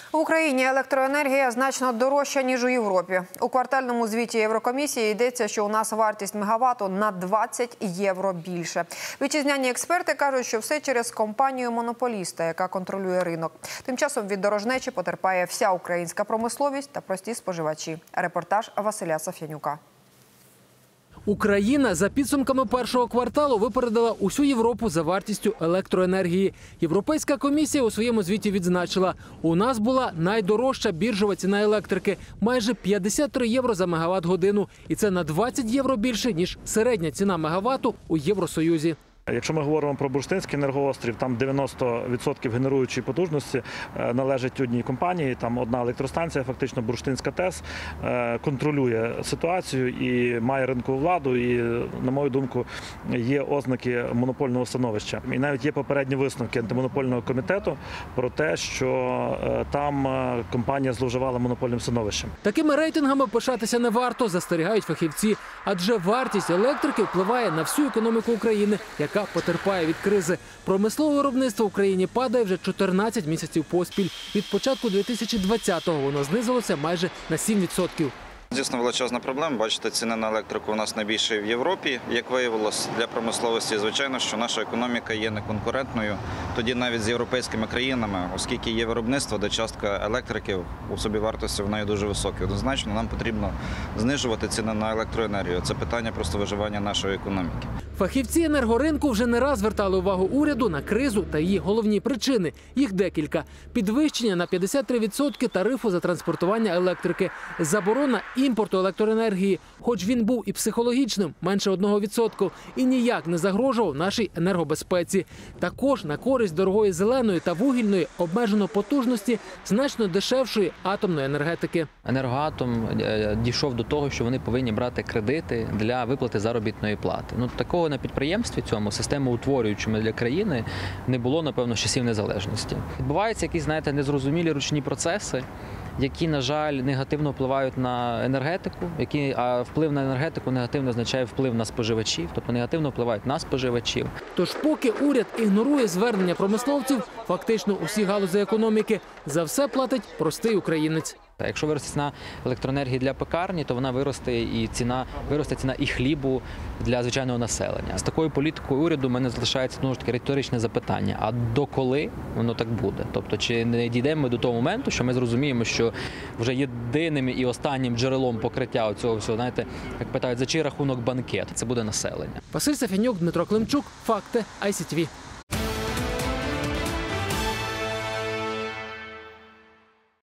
В Україні електроенергія значно дорожча, ніж у Європі. У квартальному звіті Єврокомісії йдеться, що у нас вартість мегаватту на 20 євро більше. Вітчизняні експерти кажуть, що все через компанію-монополіста, яка контролює ринок. Тим часом від дорожнечі потерпає вся українська промисловість та прості споживачі. Репортаж Василя Саф'янюка. Україна за підсумками першого кварталу випередила усю Європу за вартістю електроенергії. Європейська комісія у своєму звіті відзначила, у нас була найдорожча біржова ціна електрики – майже 53 євро за мегаватт-годину. І це на 20 євро більше, ніж середня ціна мегаватту у Євросоюзі. Якщо ми говоримо про Бурштинський енергоострів, там 90% генеруючої потужності належить одній компанії, там одна електростанція, фактично Бурштинська ТЕС, контролює ситуацію і має ринкову владу, і, на мою думку, є ознаки монопольного становища. І навіть є попередні висновки антимонопольного комітету про те, що там компанія зловживала монопольним становищем. Такими рейтингами пишатися не варто, застерігають фахівці. Адже вартість електрики впливає на всю економіку України, яка потерпає від кризи. Промислове виробництво в Україні падає вже 14 місяців поспіль. Від початку 2020-го воно знизилося майже на 7%. Дійсно величезна проблема. Бачите, ціни на електрику у нас найбільші в Європі. Як виявилось, для промисловості, звичайно, що наша економіка є неконкурентною. Тоді навіть з європейськими країнами, оскільки є виробництво, де частка електрики у собівартості в неї дуже висока. Однозначно, нам потрібно знижувати ціни на електроенергію. Це питання просто виживання нашої економіки. Фахівці енергоринку вже не раз звертали увагу уряду на кризу та її головні причини. Їх декілька. Підвищення на 53% тарифу за транспортування електрики. Заборона імпорту електроенергії, хоч він був і психологічним, менше 1%, і ніяк не загрожував нашій енергобезпеці. Також на користь дорогої зеленої та вугільної обмежено потужності значно дешевшої атомної енергетики. Енергоатом дійшов до того, що вони повинні брати кредити для виплати заробітної плати. Такого на підприємстві цьому, системоутворюючими для країни, не було, напевно, з часів незалежності. Відбуваються якісь, незрозумілі ручні процеси, які, на жаль, негативно впливають на енергетику, а вплив на енергетику негативно означає вплив на споживачів, тобто негативно впливають на споживачів. Тож поки уряд ігнорує звернення промисловців, фактично усі галузі економіки, за все платить простий українець. Якщо виросте ціна електроенергії для пекарні, то вона виросте ціна і хлібу для звичайного населення. З такою політикою уряду в мене залишається знову ж таки риторичне запитання: а доколи воно так буде? Тобто, чи не дійдемо ми до того моменту, що ми зрозуміємо, що вже єдиним і останнім джерелом покриття цього всього, як питають, за чий рахунок банкет, це буде населення. Василь Саф'янюк, Дмитро Климчук, Факти, ICTV.